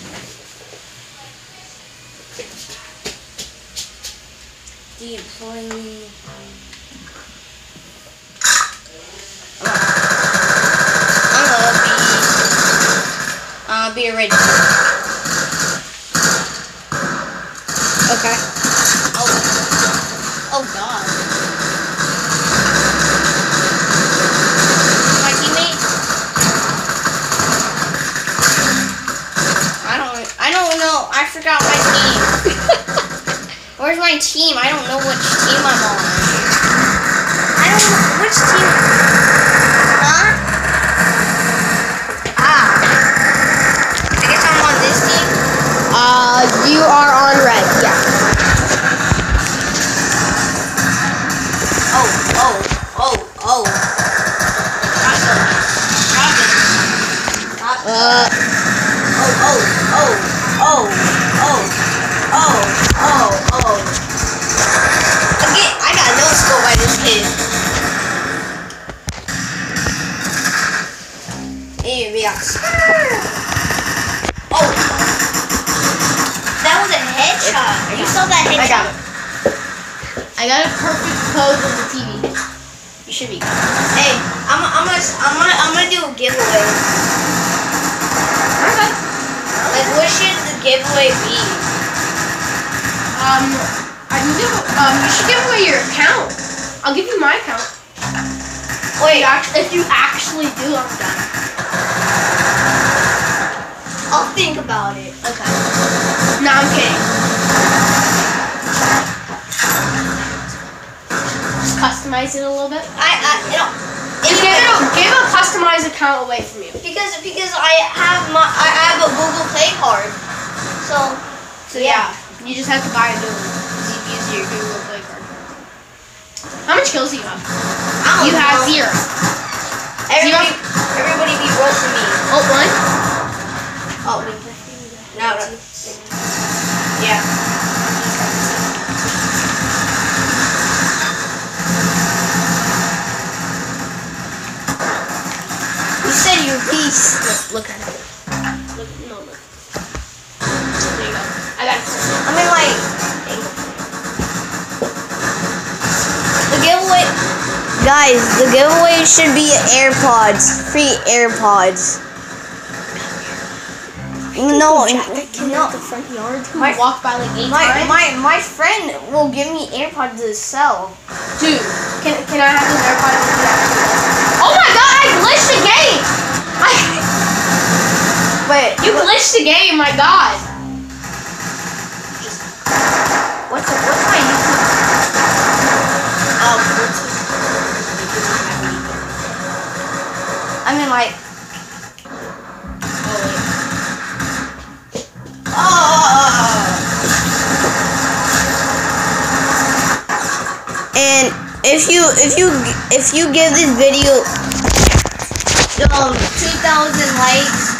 Deploy. I'm gonna be ready. Okay. Oh God. My teammate. I don't know. I forgot my team. Where's my team? I don't know which team I'm on. I don't know which team. Huh? I guess I'm on this team. You are on red. Yeah. Oh. Again, I got no scope by this kid. Oh, that was a headshot. You saw that headshot? I got it. I got a perfect pose on the TV. You should be. Hey, I'm gonna do a giveaway. Okay. Like, what should the giveaway be? You should give away your account. I'll give you my account. Wait, If you actually do, I'm done. I'll think about it. Okay. No, I'm kidding. Just customize it a little bit. Give a customized account away from you. because I have a Google Play card. So yeah. You just have to buy a new one. You use your Google Play card. How much kills do you have? You have 0. Everybody be roasting me. Oh, 1? Oh, no. Yeah. You said you're a beast. Look at it. Look. There you go. I got it. I mean, like, the giveaway. Guys, the giveaway should be AirPods. Free AirPods. No. The front yard. Walk by like 8 times. My friend will give me AirPods to sell. Dude, can I have those AirPods? Oh my God! I glitched the game. Wait, you glitched the game. My God. What's my YouTube? I mean, like. And if you give this video 2,000 likes,